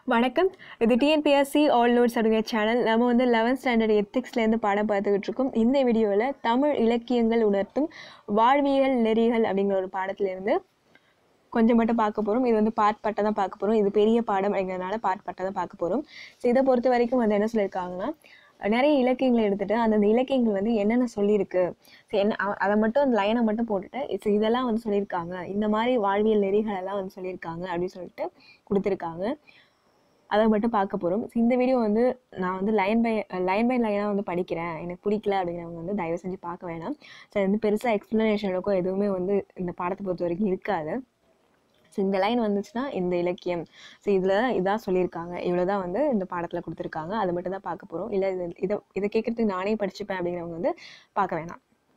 வணக்கம். இது Tnpsc all notes அப்படிங்கிற சேனல். நம்ம வந்து 11th ஸ்டாண்டர்ட் எத்திக்ஸ்லேருந்து பாடம் பார்த்துக்கிட்டு இருக்கோம். இந்த வீடியோவில் தமிழ் இலக்கியங்கள் உணர்த்தும் வாழ்வியல் நெறிகள் அப்படிங்கிற ஒரு பாடத்திலேருந்து கொஞ்சம் மட்டும் பார்க்க போகிறோம். இது வந்து பார்ட் பட்டை தான் பார்க்க போகிறோம். இது பெரிய பாடம் அப்படிங்கிறதுனால பார்ட் பட்டை தான் பார்க்க போகிறோம். ஸோ இதை பொறுத்த வரைக்கும் வந்து என்ன சொல்லியிருக்காங்கன்னா, நிறைய இலக்கியங்களை எடுத்துகிட்டு அந்தந்த இலக்கியங்கள் வந்து என்னென்ன சொல்லியிருக்கு, ஸோ அதை மட்டும் அந்த லைனை மட்டும் போட்டுட்டு ஸோ இதெல்லாம் வந்து சொல்லியிருக்காங்க, இந்த மாதிரி வாழ்வியல் நெறிகளெல்லாம் வந்து சொல்லியிருக்காங்க அப்படின்னு சொல்லிட்டு கொடுத்துருக்காங்க. அதை மட்டும் பார்க்க போகிறோம். இந்த வீடியோ வந்து நான் வந்து லைன் பை லைனாக வந்து படிக்கிறேன், எனக்கு பிடிக்கல அப்படிங்கிறவங்க வந்து தயவு செஞ்சு பார்க்க வேணாம். ஸோ வந்து பெருசாக எக்ஸ்ப்ளனேஷனுக்கோ எதுவுமே வந்து இந்த பாடத்தை பொறுத்த வரைக்கும் இருக்காது. ஸோ இந்த லைன் வந்துச்சுன்னா இந்த இலக்கியம், ஸோ இதான் சொல்லியிருக்காங்க, இவ்வளோ தான் வந்து இந்த பாடத்தில் கொடுத்துருக்காங்க, அதை மட்டும் தான் பார்க்க போகிறோம். இல்லை இதை கேட்குறதுக்கு நானே படிச்சுப்பேன் அப்படிங்கிறவங்க வந்து பார்க்க வேணாம்.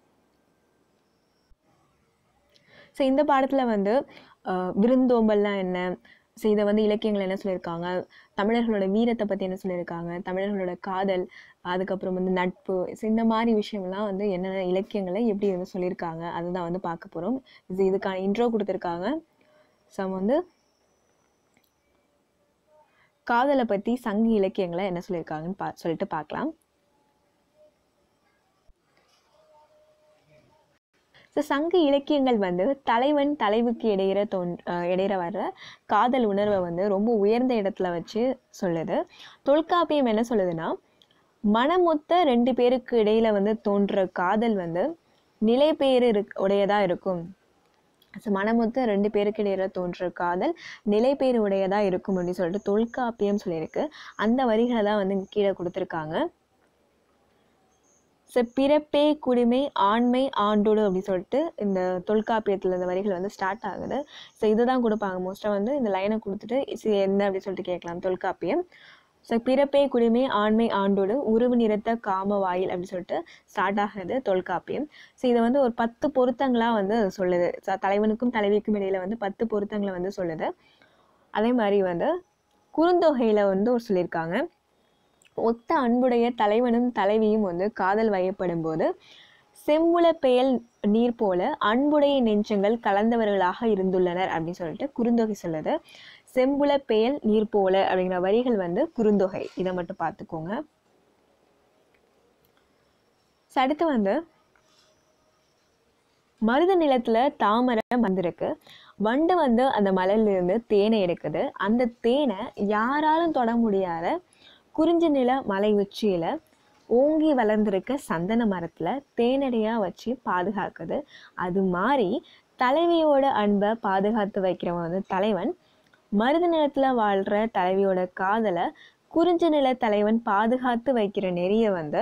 ஸோ இந்த பாடத்தில் வந்து விருந்தோம்பல்லாம் என்ன, ஸோ இதை வந்து இலக்கியங்கள் என்ன சொல்லியிருக்காங்க, தமிழர்களோட வீரத்தை பற்றி என்ன சொல்லியிருக்காங்க, தமிழர்களோட காதல், அதுக்கப்புறம் வந்து நட்பு, ஸோ இந்த மாதிரி விஷயம்லாம் வந்து என்னென்ன இலக்கியங்களை எப்படி வந்து சொல்லியிருக்காங்க அதுதான் வந்து பார்க்க போகிறோம். இதுக்கான இன்ட்ரோ கொடுத்துருக்காங்க. ஸோ வந்து காதலை பற்றி சங்க இலக்கியங்களை என்ன சொல்லியிருக்காங்கன்னு சொல்லிட்டு பார்க்கலாம். ஸோ சங்க இலக்கியங்கள் வந்து தலைவன் தலைவுக்கு இடையிற வர்ற காதல் உணர்வை வந்து ரொம்ப உயர்ந்த இடத்துல வச்சு சொல்லுது. தொல்காப்பியம் என்ன சொல்லுதுன்னா, மனமொத்த 2 பேருக்கு இடையில வந்து தோன்ற காதல் வந்து நிலை பெயர் உடையதாக இருக்கும். ஸோ மனமொத்த 2 பேருக்கு இடையில தோன்ற காதல் நிலை பெயர் உடையதாக இருக்கும் அப்படின்னு சொல்லிட்டு தொல்காப்பியம் சொல்லியிருக்கு. அந்த வரிகளை தான் வந்து கீழே கொடுத்துருக்காங்க. ஸோ பிறப்பே குடிமை ஆண்மை ஆண்டோடு அப்படின்னு சொல்லிட்டு இந்த தொல்காப்பியத்தில் இந்த வரிகள் வந்து ஸ்டார்ட் ஆகுது. ஸோ இதை தான் கொடுப்பாங்க மோஸ்ட்டாக வந்து இந்த லைனை கொடுத்துட்டு என்ன அப்படின்னு சொல்லிட்டு கேட்கலாம். தொல்காப்பியம் ஸோ பிறப்பே குடிமை ஆண்மை ஆண்டோடு உருவு நிறத்த காம வாயில் அப்படின்னு சொல்லிட்டு ஸ்டார்ட் ஆகுது தொல்காப்பியம். ஸோ இதை வந்து ஒரு 10 பொருத்தங்களாக வந்து சொல்லுது. தலைவனுக்கும் தலைவிக்கும் இடையில வந்து 10 பொருத்தங்களை வந்து சொல்லுது. அதே மாதிரி வந்து குறுந்தொகையில் வந்து ஒரு சொல்லியிருக்காங்க, ஒத்த அன்புடைய தலைவனும் தலைவியும் வந்து காதல் வயப்படும் போது செம்புல பெயல் நீர் போல அன்புடைய நெஞ்சங்கள் கலந்தவர்களாக இருந்துள்ளனர் அப்படின்னு சொல்லிட்டு குறுந்தொகை சொல்லுது. செம்புல பெயல் நீர் போல அப்படிங்கிற வரிகள் வந்து குறுந்தொகை. இதை மட்டும் பார்த்துக்கோங்க. அடுத்து வந்து மருத நிலத்துல தாமரை வந்திருக்கு, வண்டு வந்து அந்த மலர்ல இருந்து தேனை எடுக்குது. அந்த தேனை யாராலும் தொட முடியாத குறிஞ்சி நில மலை உச்சியில ஓங்கி வளர்ந்திருக்க சந்தன மரத்துல தேனடியா வச்சு பாதுகாக்குது. அது மாதிரி தலைவியோட அன்பை பாதுகாத்து வைக்கிறவன் வந்து தலைவன். மருத நிலத்துல வாழ்ற தலைவியோட காதலை குறிஞ்சி நில தலைவன் பாதுகாத்து வைக்கிற நெறிய வந்து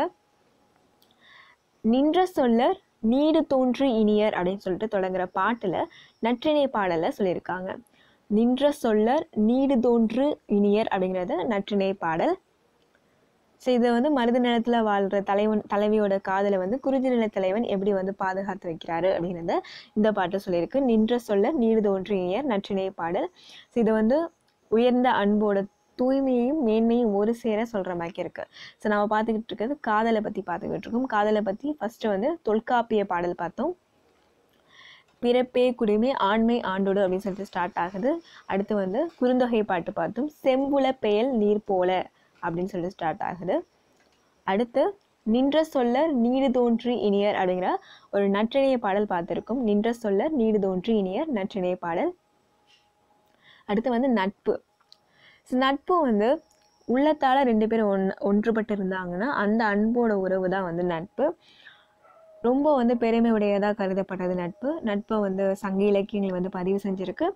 நின்ற சொல்லர் நீடு தோன்றி இனியர் அப்படின்னு சொல்லிட்டு தொடங்குற பாட்டுல நற்றிணை பாடல சொல்லியிருக்காங்க. நின்ற சொல்லர் நீடு தோன்று இனியர் அப்படிங்கிறது நற்றிணை பாடல். ஸோ இதை வந்து மருத நிலத்துல வாழ்ற தலைவியோட காதலை வந்து குறிஞ்சி நில தலைவன் எப்படி வந்து பாதுகாத்து வைக்கிறாரு அப்படிங்கிறத இந்த பாட்டு சொல்லியிருக்கு. நின்ற சொல்ல நீடு தோன்றி இனியர் நற்றிணை பாடல். ஸோ இதை வந்து உயர்ந்த அன்போட தூய்மையையும் மேன்மையும் ஒரு சேர சொல்ற மாதிரி இருக்கு. ஸோ நம்ம பார்த்துக்கிட்டு இருக்கிறது காதலை பத்தி பார்த்துக்கிட்டு இருக்கோம். காதலை பத்தி ஃபர்ஸ்ட் வந்து தொல்காப்பிய பாடல் பார்த்தோம். பிறப்பே குடிமை ஆண்மை ஆண்டோடு அப்படின்னு சொல்லிட்டு ஸ்டார்ட் ஆகுது. அடுத்து வந்து குறுந்தொகை பாட்டு பார்த்தோம். செம்புல பெயல் நீர் போல அப்படின்னு சொல்லிட்டு ஸ்டார்ட் ஆகுது. அடுத்து நின்ற சொல்லர் நீடு தோன்றி இனியர் அப்படிங்கிற ஒரு நற்றிணைய பாடல் பார்த்துருக்கோம். நின்ற சொல்லர் நீடு தோன்றி இனியர் நற்றிணைய பாடல். அடுத்து வந்து நட்பு. நட்பு வந்து உள்ளத்தால 2 பேரும் ஒன்றுபட்டு இருந்தாங்கன்னா அந்த அன்போட உறவு தான் வந்து நட்பு. ரொம்ப வந்து பெருமை உடையதாக கருதப்பட்டது நட்பு. நட்பை வந்து சங்க இலக்கியங்கள் வந்து பதிவு செஞ்சிருக்கு.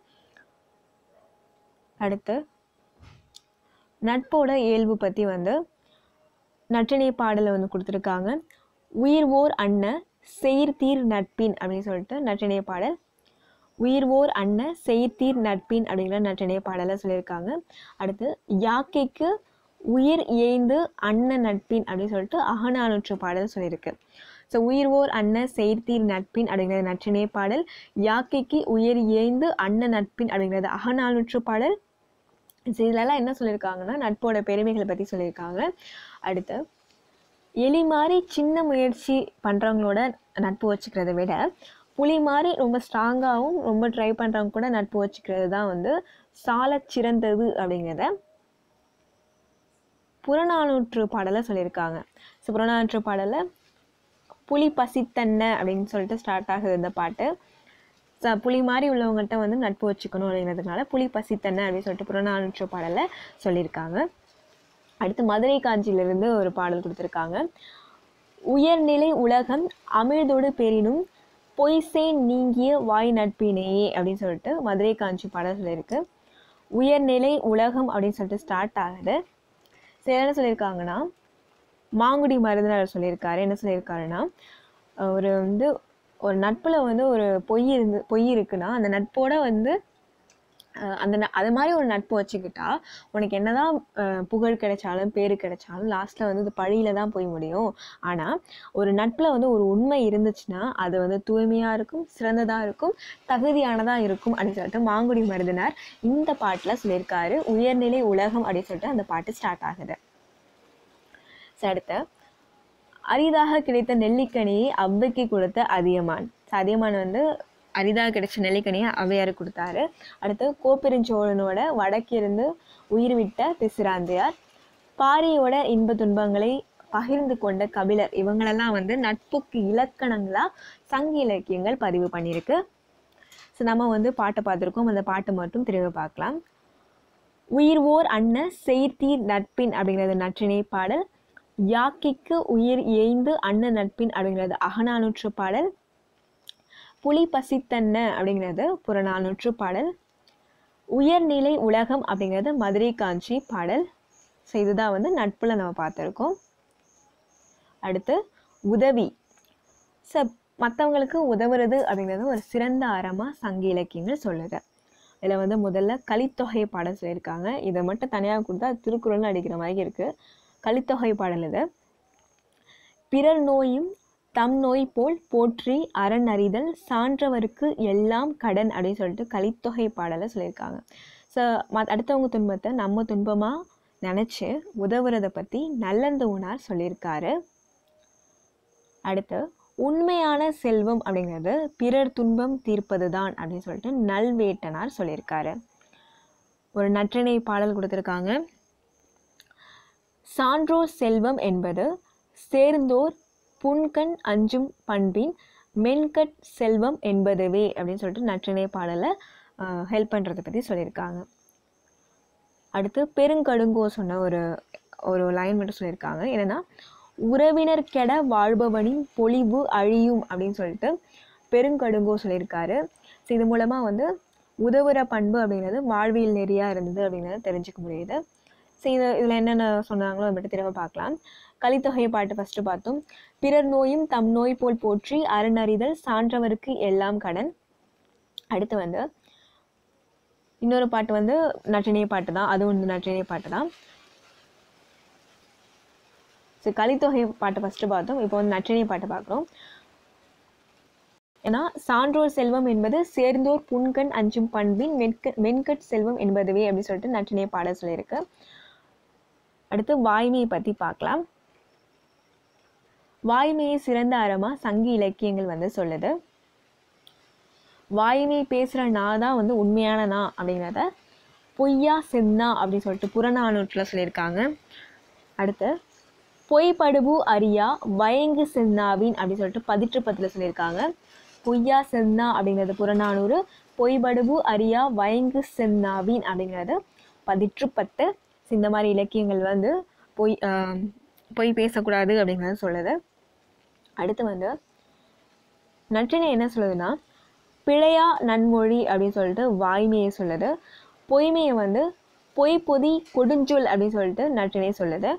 அடுத்து நட்போட இயல்பு பற்றி வந்து நற்றிணை பாடலை வந்து கொடுத்துருக்காங்க. உயிர்வோர் அன்ன செயிர்தீர் நட்பின் அப்படின்னு சொல்லிட்டு நற்றிணை பாடல். உயிர்வோர் அன்ன செயிர்தீர் நட்பின் அப்படிங்கிற நற்றினை பாடலை சொல்லியிருக்காங்க. அடுத்து யாக்கைக்கு உயிர் ஏய்ந்து அன்ன நட்பின் அப்படின்னு சொல்லிட்டு அகநானூற்று பாடல் சொல்லியிருக்கு. ஸோ உயிர்வோர் அன்ன செயிர்தீர் நட்பின் அப்படிங்கிற நற்றினை பாடல், யாக்கைக்கு உயிர் ஏய்ந்து அன்ன நட்பின் அப்படிங்கிறது அகநானூற்று பாடல். இதெல்லாம் என்ன சொல்லியிருக்காங்கன்னா நட்போட பெருமைகளை பற்றி சொல்லியிருக்காங்க. அடுத்து எலி மாதிரி சின்ன முயற்சி பண்ணுறவங்களோட நட்பு வச்சுக்கிறத விட புலி மாதிரி ரொம்ப ஸ்ட்ராங்காகவும் ரொம்ப ட்ரை பண்ணுறவங்க கூட நட்பு வச்சுக்கிறது தான் வந்து சால சிறந்தது அப்படிங்கிறத புறநானூற்று பாடலை சொல்லியிருக்காங்க. ஸோ புறநானூற்று பாடலை புலி பசித்தன்ன அப்படின்னு சொல்லிட்டு ஸ்டார்ட் ஆகுது இந்த பாட்டு. புலி மாதிரி உள்ளவங்கள்ட்ட வந்து நட்பு வச்சுக்கணும் அப்படிங்கிறதுனால புலி பசித்தன்ன அப்படின்னு சொல்லிட்டு புறநானூற்று பாடலை சொல்லியிருக்காங்க. அடுத்து மதுரை காஞ்சியிலிருந்து ஒரு பாடல் கொடுத்துருக்காங்க. உயர்நிலை உலகம் அமிழ்தோடு பெறினும் பொய்சேன் நீங்கிய வாய் நட்பினையே அப்படின்னு சொல்லிட்டு மதுரை காஞ்சி பாடல் சொல்லியிருக்கு. உயர்நிலை உலகம் அப்படின்னு சொல்லிட்டு ஸ்டார்ட் ஆகுது. சரி, என்ன சொல்லியிருக்காங்கன்னா மாங்குடி மருதனார் சொல்லியிருக்காரு. என்ன சொல்லியிருக்காருன்னா, ஒரு நட்பில் வந்து ஒரு பொய் இருக்குன்னா அந்த நட்போட வந்து அது மாதிரி ஒரு நட்பு வச்சுக்கிட்டா உனக்கு என்னதான் புகழ் கிடைச்சாலும் பேரு கிடைச்சாலும் லாஸ்ட்ல வந்து இது பழியில தான் போய் முடியும். ஆனால் ஒரு நட்பில் வந்து ஒரு உண்மை இருந்துச்சுன்னா அது வந்து தூய்மையாக இருக்கும், சிறந்ததாக இருக்கும், தகுதியானதாக இருக்கும் அப்படின்னு சொல்லிட்டு மாங்குடி மருதனார் இந்த பாட்டில் சொல்லியிருக்காரு. உயர்நிலை உலகம் அப்படின்னு சொல்லிட்டு அந்த பாட்டு ஸ்டார்ட் ஆகுது. அடுத்து அரிதாக கிடைத்த நெல்லிக்கனியை அவ்வைக்கு கொடுத்த அதியமான். அதியமான் வந்து அரிதாக கிடைச்ச நெல்லிக்கனியை ஔவையார் கொடுத்தாரு. அடுத்து கோப்பெருஞ்சோழனோட வடக்கிருந்து உயிர் விட்ட பிசிராந்தையார், பாரியோட இன்ப துன்பங்களை பகிர்ந்து கொண்ட கபிலர், இவங்களெல்லாம் வந்து நட்புக்கு இலக்கணங்களா சங்க இலக்கியங்கள் பதிவு பண்ணியிருக்கு. ஸோ நம்ம வந்து பாட்டை பார்த்துருக்கோம். அந்த பாட்டை மட்டும் திரும்ப பார்க்கலாம். உயிர்வோர் அன்ன செய்தீர் நட்பின் அப்படிங்கிறது நற்றிணை பாடல். யாக்கிக்கு உயிர் ஏய்ந்து அன்ன நட்பின் அப்படிங்கிறது அகநானூற்று பாடல். புலி பசித்தன்ன அப்படிங்கிறது புறநானூற்று பாடல். உயர்நிலை உலகம் அப்படிங்கிறது மதுரை காஞ்சி பாடல். ஸோ இதுதான் வந்து நட்புல நம்ம பார்த்துருக்கோம். அடுத்து உதவி. மற்றவங்களுக்கு உதவுறது அப்படிங்கிறது ஒரு சிறந்த அறமாக சங்க இலக்கியங்கள் சொல்லுது. இதில் வந்து முதல்ல கலித்தொகை பாடல் சொல்லியிருக்காங்க. இதை மட்டும் தனியாக கொடுத்தா திருக்குறள்னு அடிக்கிற மாதிரி இருக்குது. கலித்தொகை பாடல் இது. பிறர் நோயும் தம் நோய் போல் போற்றி அரண் அறிதல் சான்றவருக்கு எல்லாம் கடன் அப்படின்னு சொல்லிட்டு கலித்தொகை பாடலை சொல்லியிருக்காங்க. ஸோ அடுத்தவங்க துன்பத்தை நம்ம துன்பமாக நினச்சி உதவுறதை பற்றி நல்லந்தூனார் சொல்லியிருக்காரு. அடுத்து உண்மையான செல்வம் அப்படிங்கிறது பிறர் துன்பம் தீர்ப்பது தான் அப்படின்னு சொல்லிட்டு நல்வேட்டனார் சொல்லியிருக்காரு. ஒரு நற்றிணை பாடல் கொடுத்துருக்காங்க. சான்றோர் செல்வம் என்பது சேர்ந்தோர் புன்கண் அஞ்சும் பண்பின் மென்கட் செல்வம் என்பதுவே அப்படின்னு சொல்லிட்டு நற்றிணை பாடலை ஹெல்ப் பண்ணுறதை பற்றி சொல்லியிருக்காங்க. அடுத்து பெருங்கடுங்கோ சொன்ன ஒரு லைன் மட்டும் சொல்லியிருக்காங்க. என்னென்னா, உறவினர் கெட வாழ்பவனின் பொலிவு அழியும் அப்படின்னு சொல்லிட்டு பெருங்கடுங்கோ சொல்லியிருக்காரு. ஸோ இது மூலமாக வந்து உதவுற பண்பு அப்படிங்கிறது வாழ்வியல் நெறியாக இருந்தது அப்படிங்கிறத தெரிஞ்சுக்க முடியுது. ஸோ இதில் என்னென்ன சொன்னாங்களோ அதை மட்டும் திரும்ப பார்க்கலாம். கலித்தொகை பாட்டு ஃபஸ்ட்டு பார்த்தோம். பிறர் நோயும் தம் நோய் போல் போற்றி அறநறிதல் சான்றவருக்கு எல்லாம் கடன். அடுத்து வந்து இன்னொரு பாட்டு வந்து நற்றிணை பாட்டு தான், அதுவும் வந்து நற்றிணை பாட்டு தான். ஸோ கலித்தொகை பாட்டு ஃபஸ்ட்டு பார்த்தோம். இப்போ வந்து நற்றிணை பாட்டு பார்க்குறோம். ஏன்னா சான்றோர் செல்வம் என்பது சேர்ந்தோர் புன்கண் அஞ்சும் பண்பின் மென்கட் செல்வம் என்பதுவே அப்படின்னு சொல்லிட்டு நற்றிணை பாடல் சொல்லியிருக்கு. அடுத்து வாய்மையை பற்றி பார்க்கலாம். வாய்மையை சிறந்த அறமா சங்க இலக்கியங்கள் வந்து சொல்லுது. வாய்மை பேசுகிற நான் தான் வந்து உண்மையான நான் அப்படிங்கிறத பொய்யா சென்னா அப்படின்னு சொல்லிட்டு புறநானூற்றில் சொல்லியிருக்காங்க. அடுத்து பொய்படுபு அறியா வயங்கு சென்னாவின் அப்படின்னு சொல்லிட்டு 18 சொல்லியிருக்காங்க. பொய்யா சென்னா அப்படிங்கிறது புறநானூறு, பொய்படுபு அறியா வயங்கு சென்னாவின் அப்படிங்கிறது 18. இந்த மாதிரி இலக்கியங்கள் வந்து பொய் பேசக்கூடாது அப்படிங்கிறது சொல்லுது. அடுத்து வந்து நற்றிணை என்ன சொல்லுதுன்னா, பிழையா நன்மொழி அப்படின்னு சொல்லிட்டு வாய்மையை சொல்லுது. பொய்மையை வந்து பொய்பொதி கொடுஞ்சொல் அப்படின்னு சொல்லிட்டு நற்றிணை சொல்லுது.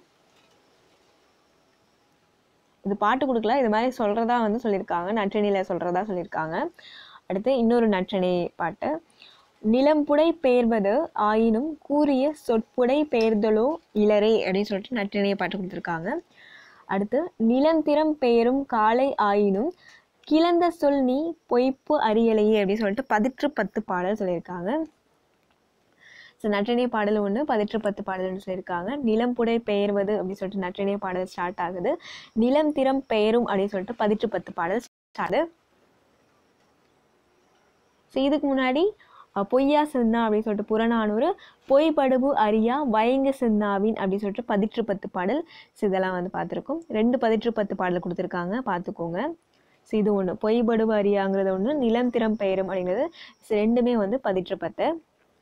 இது பாட்டு கொடுக்கல, இது மாதிரி சொல்கிறதா வந்து சொல்லியிருக்காங்க, நற்றிணையில் சொல்கிறதா சொல்லியிருக்காங்க. அடுத்து இன்னொரு நற்றிணை பாட்டு. நிலம்புடை பெயர்வது ஆயினும் கூறிய சொற்புடை பெயர்தலோ இளரே அப்படின்னு சொல்லிட்டு நற்றிணையை பாட்டு கொடுத்துருக்காங்க. அடுத்து நிலந்திரம் பெயரும் காலை ஆயினும் கிளந்த சொல் நீ பொய்ப்பு அறியலையே அப்படின்னு சொல்லிட்டு 18 பாடல் சொல்லியிருக்காங்க. ஸோ நற்றிணை பாடல் ஒன்று, 18 பாடல்னு சொல்லியிருக்காங்க. நிலம்புடை பெயர்வது அப்படின்னு சொல்லிட்டு நற்றிணை பாடல் ஸ்டார்ட் ஆகுது. நிலம் திறம் பெயரும் அப்படின்னு சொல்லிட்டு 18 பாடல் ஸ்டார்ட் ஆகுது. ஸோ இதுக்கு முன்னாடி பொய்யா சின்னா அப்படின்னு சொல்லிட்டு புறநானூறு, பொய்படுபு அறியா வயங்கு சின்னாவின் அப்படின்னு சொல்லிட்டு 10 பாடல். ஸோ இதெல்லாம் வந்து பார்த்துருக்கோம். 2 10 பாடல் கொடுத்துருக்காங்க, பார்த்துக்கோங்க. ஸோ இது ஒன்று, பொய்படுபு அறியாங்கிறது ஒன்று, நிலம் திறம் பெயரும் அப்படிங்கிறது. ஸோ ரெண்டுமே வந்து 10.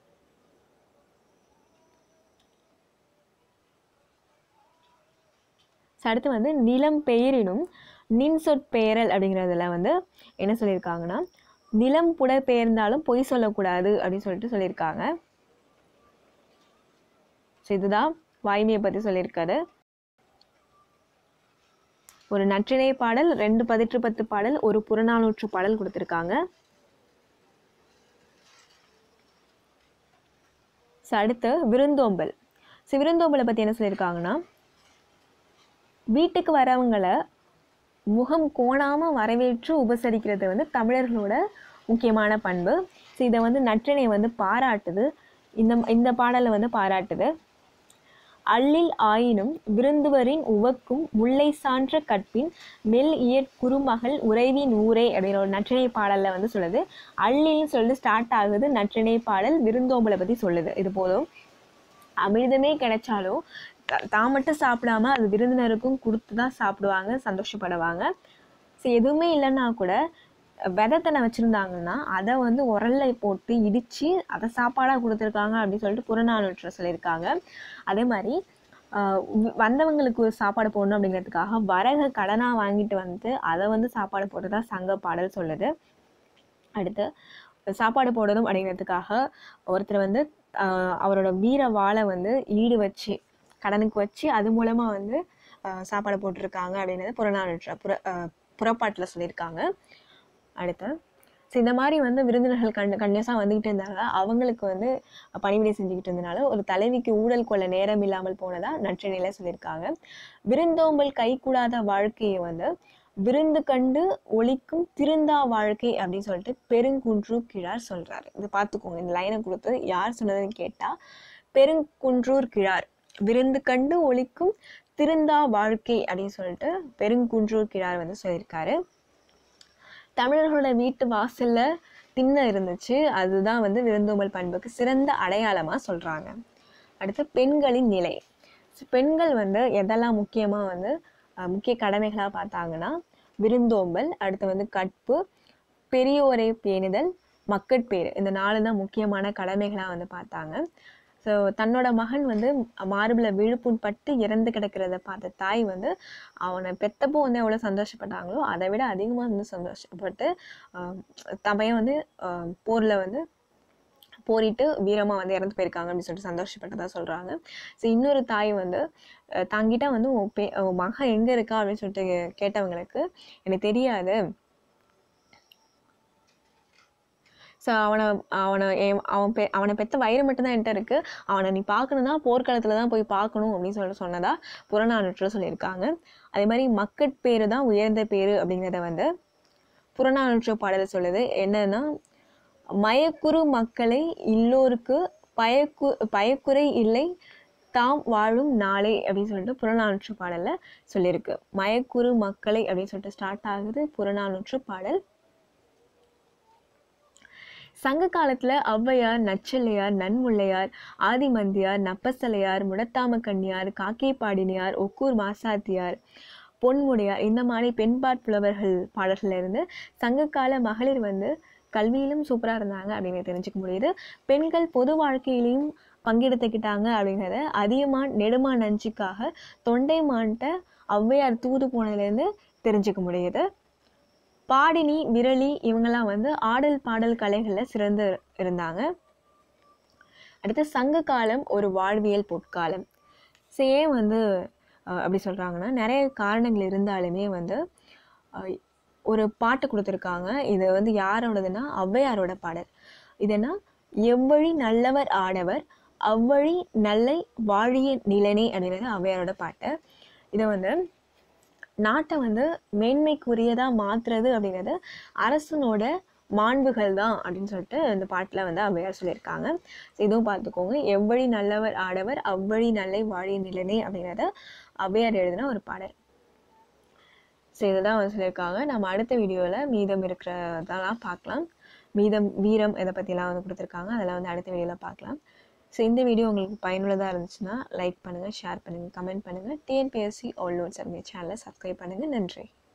அடுத்து வந்து நிலம் பெயரினும் நின் சொற்பெயரல் அப்படிங்கிறதுல வந்து என்ன சொல்லியிருக்காங்கன்னா, நிலம் புடற்பெயர்ந்தாலும் பொய் சொல்லக்கூடாது அப்படின்னு சொல்லிட்டு சொல்லியிருக்காங்க. ஸோ இதுதான் வாய்மையை பற்றி சொல்லியிருக்காரு. ஒரு நற்றிணை பாடல், 2 10 பாடல், ஒரு புறநானூற்று பாடல் கொடுத்துருக்காங்க. ஸோ அடுத்து விருந்தோம்பல். ஸோ விருந்தோம்பலை பற்றி என்ன சொல்லியிருக்காங்கன்னா, வீட்டுக்கு வரவங்களை முகம் கோணாமல் வரவேற்று உபசரிக்கிறது வந்து தமிழர்களோட முக்கியமான பண்பு. ஸோ இதை வந்து நற்றிணை வந்து பாராட்டுது. இந்த பாடலை வந்து பாராட்டுது. அள்ளில் ஆயினும் விருந்துவரின் உவக்கும் முல்லை சான்ற கற்பின் மெல் இயற் குறுமகள் உறைவின் ஊரே அப்படிங்கிற ஒரு நற்றிணை பாடலில் வந்து சொல்லுது. அள்ளின்னு சொல்லிட்டு ஸ்டார்ட் ஆகுது நற்றிணை பாடல், விருந்தோம்பலை பற்றி சொல்லுது. இது போதும். அமிர்தமே கிடைச்சாலும் தான் மட்டும் சாப்பிடாம அது விருந்தினருக்கும் கொடுத்து தான் சாப்பிடுவாங்க, சந்தோஷப்படுவாங்க. ஸோ எதுவுமே இல்லைன்னா கூட விதத்தனை வச்சுருந்தாங்கன்னா அதை வந்து உரல்ல போட்டு இடித்து அதை சாப்பாடாக கொடுத்துருக்காங்க அப்படின்னு சொல்லிட்டு புறநானூற்றில் சொல்லியிருக்காங்க. அதே மாதிரி வந்தவங்களுக்கு சாப்பாடு போடணும் அப்படிங்கிறதுக்காக வரகை கடனாக வாங்கிட்டு வந்து அதை வந்து சாப்பாடு போட்டு தான் சங்க பாடல் சொல்லுது. அடுத்து சாப்பாடு போடணும் அப்படிங்கிறதுக்காக ஒருத்தர் வந்து அவரோட வீர வாளை வந்து ஈடு வச்சு கடனுக்கு வச்சு அது மூலமாக வந்து சாப்பாடு போட்டிருக்காங்க அப்படிங்கிறது புறப்பாட்டில் சொல்லியிருக்காங்க. அடுத்து ஸோ இந்த மாதிரி வந்து விருந்தினர்கள் கண்டினியூஸாக வந்துக்கிட்டு இருந்தாங்க. அவங்களுக்கு வந்து பணிவிடை செஞ்சுக்கிட்டு இருந்தனால ஒரு தலைவிக்கு ஊழல் கொள்ள நேரம் இல்லாமல் போனதா நற்றிணையில சொல்லியிருக்காங்க. விருந்தோம்பல் கைகூடாத வாழ்க்கையை வந்து விருந்து கண்டு ஒழிக்கும் திருந்தா வாழ்க்கை அப்படின்னு சொல்லிட்டு பெருங்குன்றூர் கிழார் சொல்றாரு. இது பார்த்துக்கோங்க, இந்த லைனை கொடுத்து யார் சொன்னதுன்னு கேட்டா பெருங்குன்றூர் கிழார். விருந்து கண்டு ஒழிக்கும் திருந்தா வாழ்க்கை அப்படின்னு சொல்லிட்டு பெருங்குன்றூர் கிழார் வந்து சொல்லியிருக்காரு. தமிழர்களோட வீட்டு வாசல்ல திண்ணை இருந்துச்சு, அதுதான் வந்து விருந்தோம்பல் பண்புக்கு சிறந்த அடையாளமா சொல்றாங்க. அடுத்து பெண்களின் நிலை. பெண்கள் வந்து எதெல்லாம் முக்கியமா வந்து முக்கிய கடமைகளாக பார்த்தாங்கன்னா, விருந்தோம்பல், அடுத்து வந்து கற்பு, பெரியோரை பேணுதல், மக்கட்பேறு, இந்த 4 தான் முக்கியமான கடமைகளாக வந்து பார்த்தாங்க. ஸோ தன்னோட மகன் வந்து மார்பில் விழுப்புண் பட்டு இறந்து கிடக்கிறத பார்த்த தாய் வந்து அவனை பெத்தப்போ வந்து எவ்வளோ சந்தோஷப்பட்டாங்களோ அதை விட அதிகமாக வந்து சந்தோஷப்பட்டு தமையன் வந்து போரில் வந்து போரிட்டு வீரமாக வந்து இறந்து போயிருக்காங்க அப்படின்னு சொல்லிட்டு சந்தோஷப்பட்டதாக சொல்கிறாங்க. ஸோ இன்னொரு தாய் வந்து தாங்கிட்ட வந்து உன் மகன் எங்கே இருக்கா அப்படின்னு சொல்லிட்டு கேட்டவங்களுக்கு எனக்கு தெரியாது, ஸோ அவனை பெற்ற வயிறு மட்டும்தான் என்கிட்ட இருக்குது, அவனை நீ பார்க்கணுன்னா போர்க்களத்தில் தான் போய் பார்க்கணும் அப்படின்னு சொல்லிட்டு சொன்னதா புறநானூற்றில் சொல்லியிருக்காங்க. அதே மாதிரி மக்கட்பேறு தான் உயர்ந்த பேரு அப்படிங்கிறத வந்து புறநானூற்று பாடல் சொல்லுது. என்னன்னா, மயக்குறு மக்களை இல்லோருக்கு பயக்குறை இல்லை தாம் வாழும் நாளே அப்படின்னு சொல்லிட்டு புறநானூற்று பாடல்ல சொல்லியிருக்கு. மயக்குறு மக்களை அப்படின்னு சொல்லிட்டு ஸ்டார்ட் ஆகுது புறநானூற்று பாடல். சங்க காலத்துல ஔவையார், நச்சலையார், நன்முல்லையார், ஆதிமந்தியார், நப்பசலையார், முடத்தாம கண்ணியார், காக்கைப்பாடினியார், ஒக்கூர் மாசாத்தியார், பொன்முடியார், இந்த மாதிரி பெண்பாட் புலவர்கள் பாடல்கள்ல இருந்து சங்ககால மகளிர் வந்து கல்வியிலும் சூப்பராக இருந்தாங்க அப்படின்னு தெரிஞ்சுக்க முடியுது. பெண்கள் பொது வாழ்க்கையிலையும் பங்கெடுத்துக்கிட்டாங்க அப்படிங்கிறத அதிகமான் நெடுமான் நஞ்சுக்காக தொண்டைமான்ட்ட ஔவையார் தூது போனதுலேருந்து தெரிஞ்சுக்க முடியுது. பாடினி, விரலி இவங்கெல்லாம் வந்து ஆடல் பாடல் கலைகளில் சிறந்து இருந்தாங்க. அடுத்து சங்க காலம் ஒரு வாழ்வியல் பொற்காலம். ஏன் வந்து அப்படி சொல்கிறாங்கன்னா, நிறைய காரணங்கள் இருந்தாலுமே வந்து ஒரு பாட்டு கொடுத்துருக்காங்க. இது வந்து யாரோடதுன்னா ஔவையாரோட பாடல். இதுனா, எவ்வழி நல்லவர் ஆடவர் அவ்வழி நல்லை வாழிய நிலனே அப்படிங்கிறது ஔவையாரோட பாட்டு. இதை வந்து நாட்டை வந்து மேன்மைக்குரியதாக மாற்றுறது அப்படிங்கிறது அரசனோட மாண்புகள் தான் அப்படின்னு சொல்லிட்டு இந்த பாட்டில் வந்து ஔவையார் சொல்லியிருக்காங்க. இதுவும் பார்த்துக்கோங்க, எவ்வழி நல்லவர் ஆடவர் அவ்வழி நல்லை வாழிய நிலனே அப்படிங்கிறத ஔவையார் எழுதின ஒரு பாடல். இதுதான் வந்து சொல்லியிருக்காங்க. நம்ம அடுத்த வீடியோவில் மீதம் இருக்கிறதெல்லாம் பார்க்கலாம். வீரம் இதை பற்றிலாம் வந்து கொடுத்துருக்காங்க. அதெல்லாம் வந்து அடுத்த வீடியோவில் பார்க்கலாம். ஸோ இந்த வீடியோ உங்களுக்கு பயனுள்ளதாக இருந்துச்சுன்னா லைக் பண்ணுங்கள், ஷேர் பண்ணுங்கள், கமெண்ட் பண்ணுங்கள். டிஎன்பிஎஸ்சி ஆல் நோட்ஸ் அப்படிங்கிற சேனலை சப்ஸ்கிரைப் பண்ணுங்கள். நன்றி.